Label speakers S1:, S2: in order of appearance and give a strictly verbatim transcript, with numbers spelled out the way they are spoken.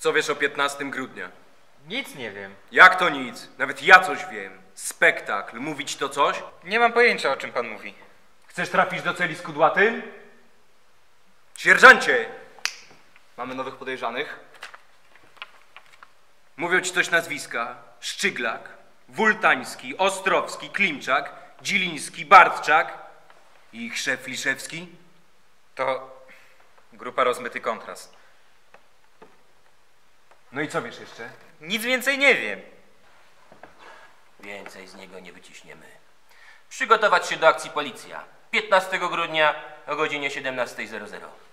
S1: Co wiesz o piętnastego grudnia?
S2: Nic nie wiem.
S1: Jak to nic? Nawet ja coś wiem. Spektakl. Mówić to coś?
S2: Nie mam pojęcia, o czym pan mówi.
S3: Chcesz trafić do celi z kudłatym?
S1: Sierżancie!
S3: Mamy nowych podejrzanych.
S1: Mówią ci coś nazwiska. Szczyglak, Wultański, Ostrowski, Klimczak, Dziliński, Bartczak i ich szef Liszewski?
S2: To grupa Rozmyty Kontrast.
S3: No i co wiesz jeszcze?
S2: Nic więcej nie wiem.
S4: Więcej z niego nie wyciśniemy. Przygotować się do akcji policja. piętnastego grudnia o godzinie siedemnasta zero zero.